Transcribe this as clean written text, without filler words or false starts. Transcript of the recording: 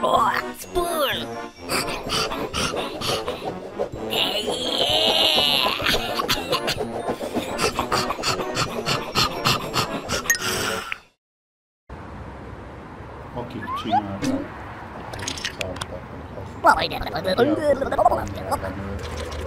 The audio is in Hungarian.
Oh, spoon! Akik csinálták, akik szárták, Well, I did.